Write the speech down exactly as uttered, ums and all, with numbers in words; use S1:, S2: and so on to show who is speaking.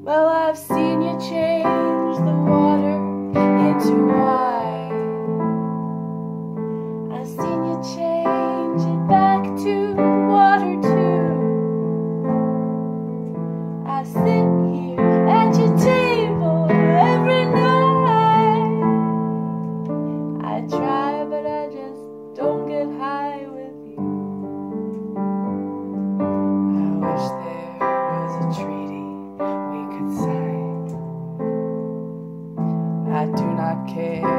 S1: Well, I've seen you change the water into wine. I've seen you change it back to water too. I sit here at your table every night. I try, but I just don't get high with you. I wish there was a treaty we could sign. I do not care